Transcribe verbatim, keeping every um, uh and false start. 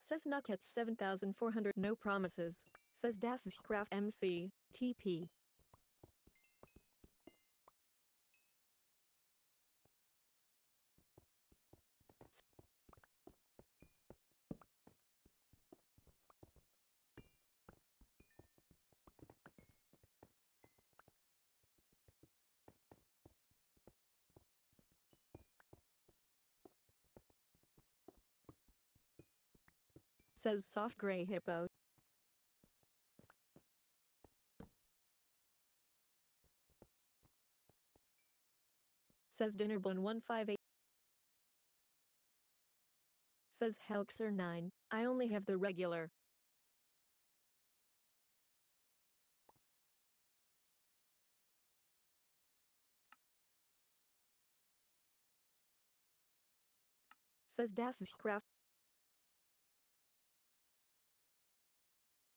Says Nucket seven thousand four hundred. No promises. Says Das ist Craft M C, T P. Says Soft Gray Hippo. Says Dinnerbun one five eight. Says Helxer nine, I only have the regular. Says Das ist Craft.